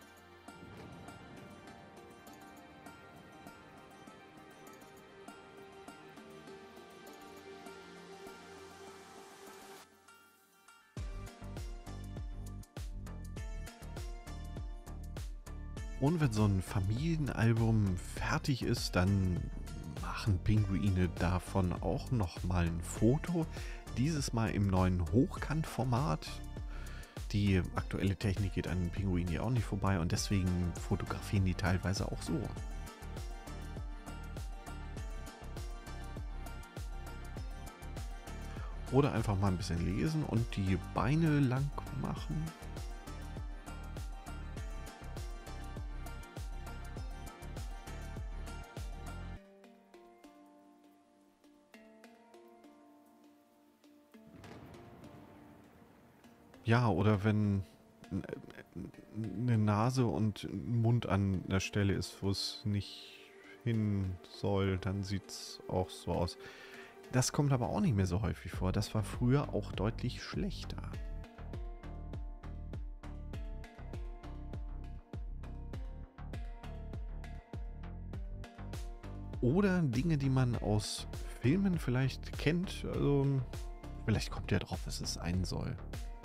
Und wenn so ein Familienalbum fertig ist, dann machen Pinguine davon auch nochmal ein Foto. Dieses Mal im neuen Hochkantformat. Die aktuelle Technik geht an den Pinguinen ja auch nicht vorbei und deswegen fotografieren die teilweise auch so. Oder einfach mal ein bisschen lesen und die Beine lang machen. Ja, oder wenn eine Nase und ein Mund an der Stelle ist, wo es nicht hin soll, dann sieht es auch so aus. Das kommt aber auch nicht mehr so häufig vor. Das war früher auch deutlich schlechter. Oder Dinge, die man aus Filmen vielleicht kennt. Also, vielleicht kommt ja drauf, was es sein soll.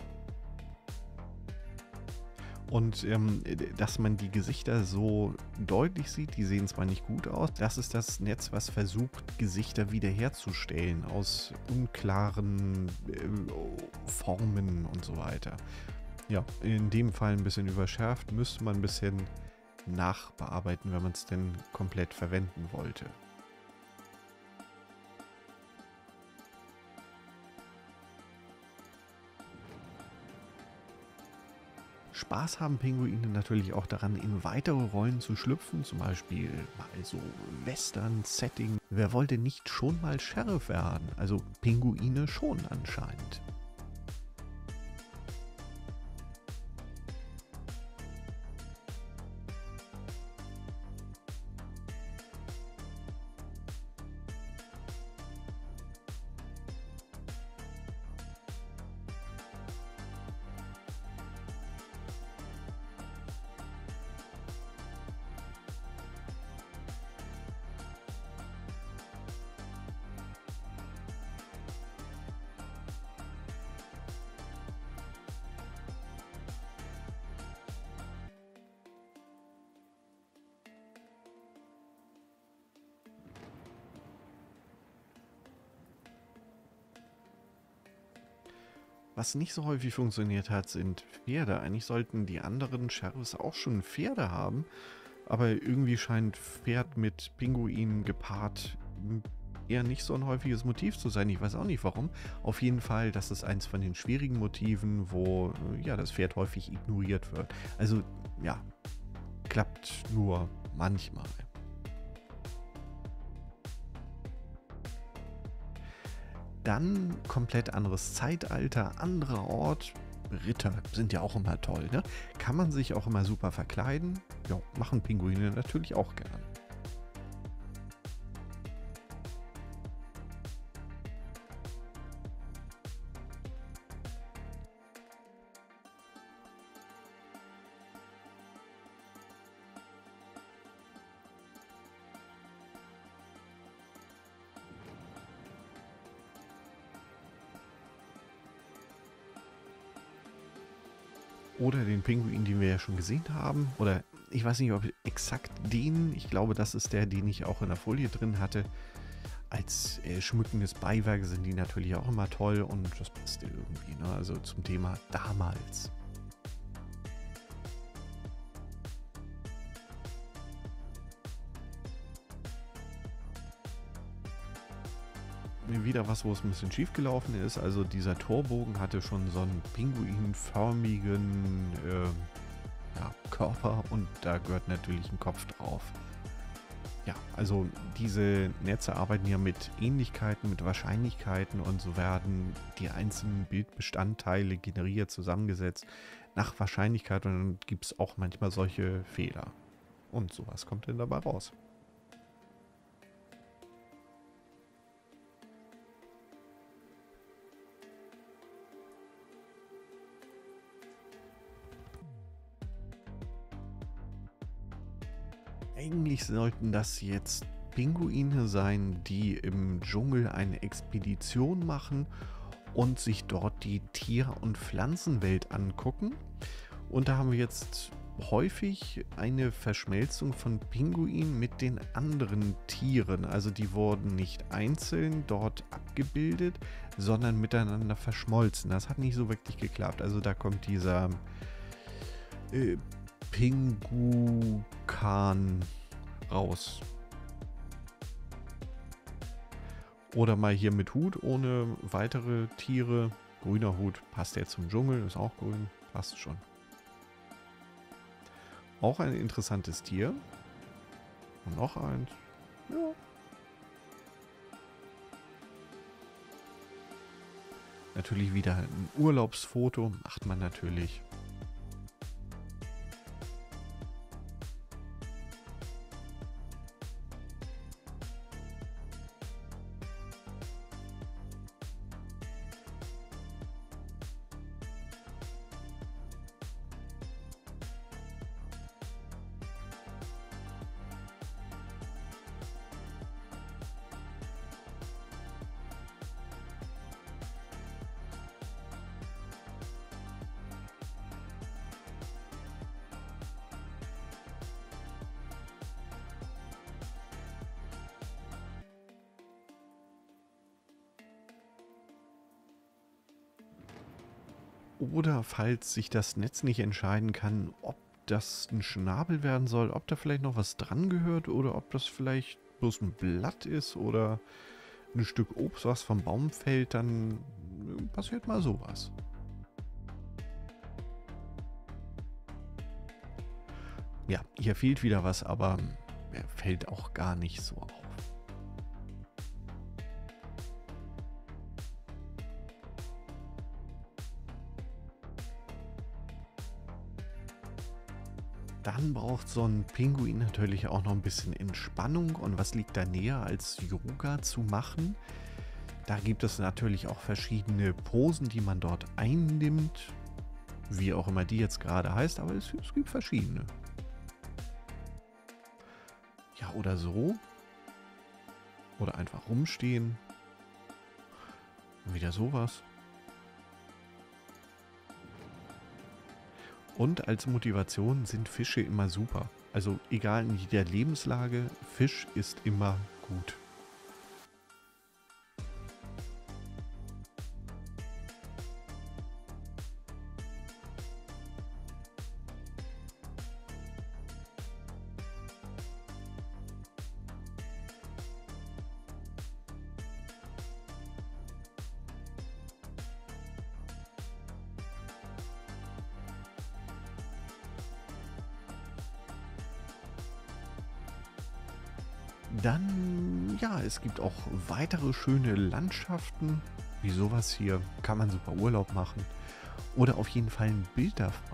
Und dass man die Gesichter so deutlich sieht, die sehen zwar nicht gut aus, das ist das Netz, was versucht, Gesichter wiederherzustellen aus unklaren Formen und so weiter. Ja, in dem Fall ein bisschen überschärft, müsste man ein bisschen nachbearbeiten, wenn man es denn komplett verwenden wollte. Spaß haben Pinguine natürlich auch daran, in weitere Rollen zu schlüpfen, zum Beispiel mal so Western-Setting. Wer wollte nicht schon mal Sheriff werden? Also Pinguine schon anscheinend. Was nicht so häufig funktioniert hat, sind Pferde. Eigentlich sollten die anderen Sheriffs auch schon Pferde haben, aber irgendwie scheint Pferd mit Pinguin gepaart eher nicht so ein häufiges Motiv zu sein. Ich weiß auch nicht warum. Auf jeden Fall, das ist eins von den schwierigen Motiven, wo ja das Pferd häufig ignoriert wird. Also ja, klappt nur manchmal. Dann komplett anderes Zeitalter, anderer Ort. Ritter sind ja auch immer toll, ne? Kann man sich auch immer super verkleiden. Ja, machen Pinguine natürlich auch gern. Oder den Pinguin, den wir ja schon gesehen haben. Oder ich weiß nicht, ob exakt den. Ich glaube, das ist der, den ich auch in der Folie drin hatte. Als schmückendes Beiwerk sind die natürlich auch immer toll und das passt irgendwie, ne? Also zum Thema damals. Wieder was, wo es ein bisschen schief gelaufen ist. Also dieser Torbogen hatte schon so einen pinguinförmigen ja, Körper und da gehört natürlich ein Kopf drauf. Ja, also diese Netze arbeiten ja mit Ähnlichkeiten, mit Wahrscheinlichkeiten und so werden die einzelnen Bildbestandteile generiert, zusammengesetzt nach Wahrscheinlichkeit und dann gibt es auch manchmal solche Fehler. Und sowas kommt dann dabei raus. Eigentlich sollten das jetzt Pinguine sein, die im Dschungel eine Expedition machen und sich dort die Tier- und Pflanzenwelt angucken. Und da haben wir jetzt häufig eine Verschmelzung von Pinguinen mit den anderen Tieren. Also die wurden nicht einzeln dort abgebildet, sondern miteinander verschmolzen. Das hat nicht so wirklich geklappt. Also da kommt dieser äh, Pingukan raus. Oder mal hier mit Hut ohne weitere Tiere. Grüner Hut passt ja zum Dschungel, ist auch grün, passt schon. Auch ein interessantes Tier. Und noch eins. Ja. Natürlich wieder ein Urlaubsfoto, macht man natürlich. Oder falls sich das Netz nicht entscheiden kann, ob das ein Schnabel werden soll, ob da vielleicht noch was dran gehört oder ob das vielleicht bloß ein Blatt ist oder ein Stück Obst, was vom Baum fällt, dann passiert mal sowas. Ja, hier fehlt wieder was, aber fällt auch gar nicht so auf. Dann braucht so ein Pinguin natürlich auch noch ein bisschen Entspannung. Und was liegt da näher, als Yoga zu machen? Da gibt es natürlich auch verschiedene Posen, die man dort einnimmt. Wie auch immer die jetzt gerade heißt, aber es gibt verschiedene. Ja, oder so. Oder einfach rumstehen. Wieder sowas. Und als Motivation sind Fische immer super. Also egal in jeder Lebenslage, Fisch ist immer gut. Dann, ja, es gibt auch weitere schöne Landschaften. Wie sowas hier kann man super Urlaub machen. Oder auf jeden Fall ein Bild davon.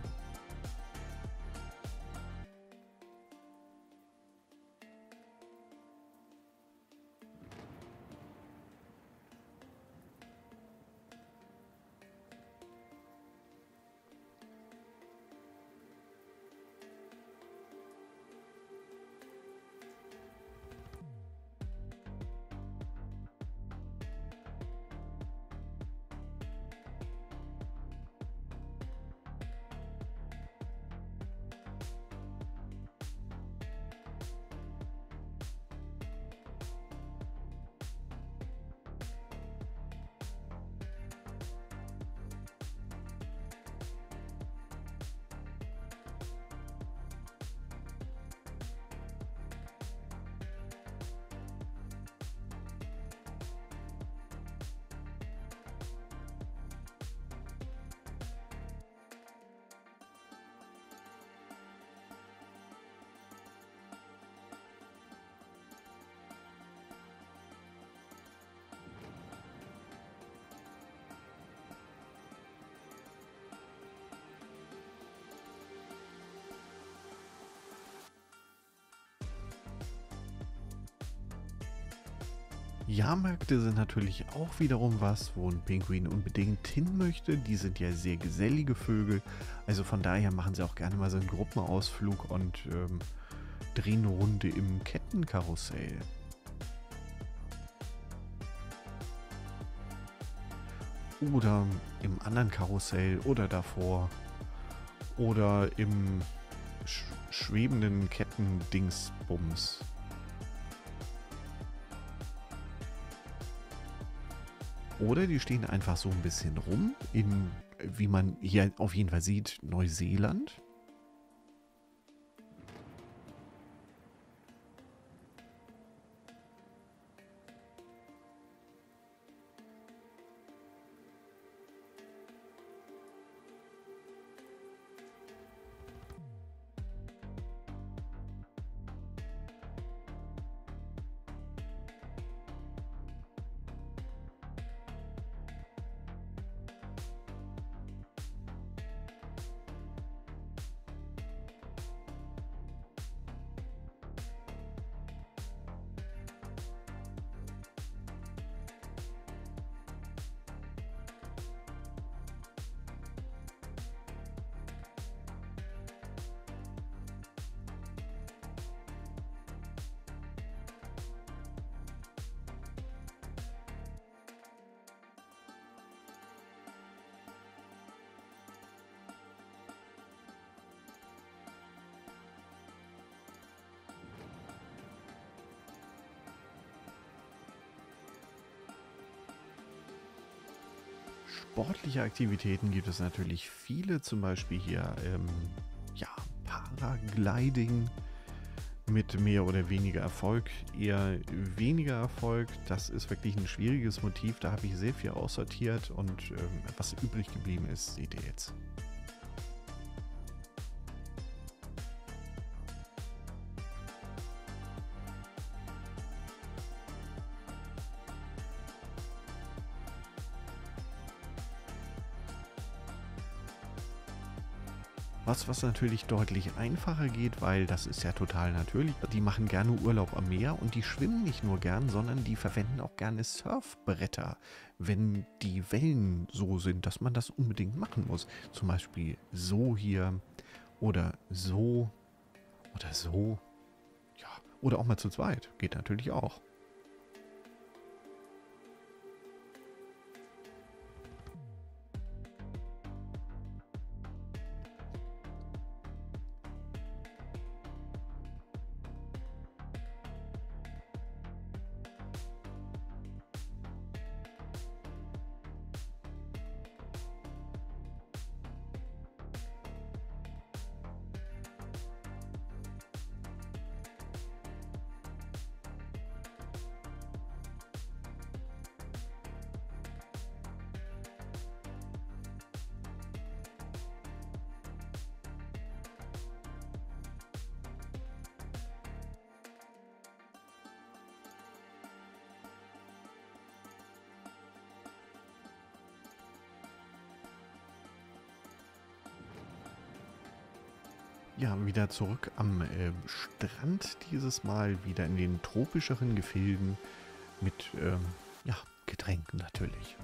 Jahrmärkte sind natürlich auch wiederum was, wo ein Pinguin unbedingt hin möchte. Die sind ja sehr gesellige Vögel. Also von daher machen sie auch gerne mal so einen Gruppenausflug und drehen eine Runde im Kettenkarussell. Oder im anderen Karussell oder davor. Oder im schwebenden Kettendingsbums. Oder die stehen einfach so ein bisschen rum in, wie man hier auf jeden Fall sieht, Neuseeland. Sportliche Aktivitäten gibt es natürlich viele, zum Beispiel hier ja, Paragliding mit mehr oder weniger Erfolg, eher weniger Erfolg. Das ist wirklich ein schwieriges Motiv, da habe ich sehr viel aussortiert und was übrig geblieben ist, seht ihr jetzt. Was natürlich deutlich einfacher geht, weil das ist ja total natürlich. Die machen gerne Urlaub am Meer und die schwimmen nicht nur gern, sondern die verwenden auch gerne Surfbretter, wenn die Wellen so sind, dass man das unbedingt machen muss. Zum Beispiel so hier oder so oder so. Ja, oder auch mal zu zweit. Geht natürlich auch. Ja, wieder zurück am Strand, dieses Mal wieder in den tropischeren Gefilden mit ja, Getränken natürlich.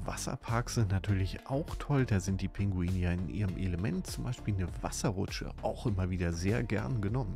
Wasserparks sind natürlich auch toll. Da sind die Pinguine ja in ihrem Element. Zum Beispiel eine Wasserrutsche, auch immer wieder sehr gern genommen.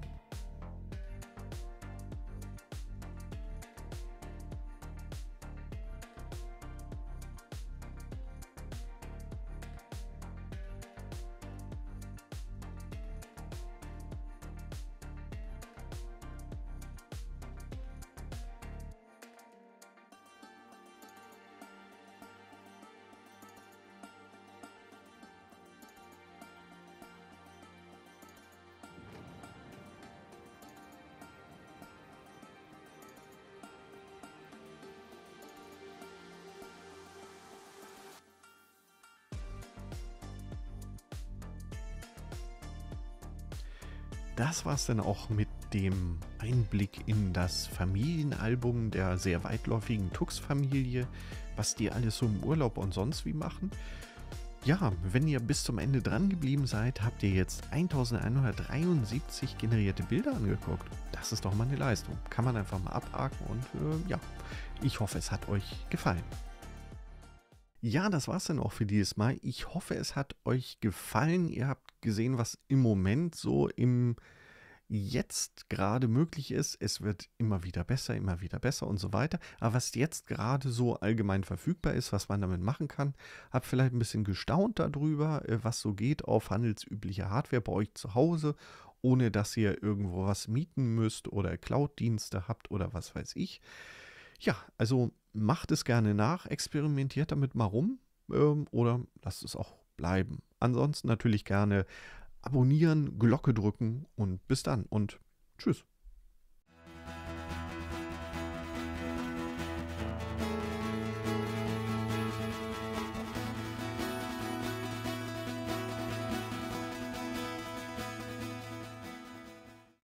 Das war's dann auch mit dem Einblick in das Familienalbum der sehr weitläufigen Tux-Familie, was die alles so im Urlaub und sonst wie machen. Ja, wenn ihr bis zum Ende dran geblieben seid, habt ihr jetzt 1173 generierte Bilder angeguckt. Das ist doch mal eine Leistung. Kann man einfach mal abhaken und ja, ich hoffe, es hat euch gefallen. Ja, das war's dann auch für dieses Mal. Ich hoffe, es hat euch gefallen. Ihr habt gesehen, was im Moment so im jetzt gerade möglich ist. Es wird immer wieder besser und so weiter. Aber was jetzt gerade so allgemein verfügbar ist, was man damit machen kann, habt vielleicht ein bisschen gestaunt darüber, was so geht auf handelsübliche Hardware bei euch zu Hause, ohne dass ihr irgendwo was mieten müsst oder Cloud-Dienste habt oder was weiß ich. Ja, also macht es gerne nach, experimentiert damit mal rum oder lasst es auch bleiben. Ansonsten natürlich gerne abonnieren, Glocke drücken und bis dann und tschüss.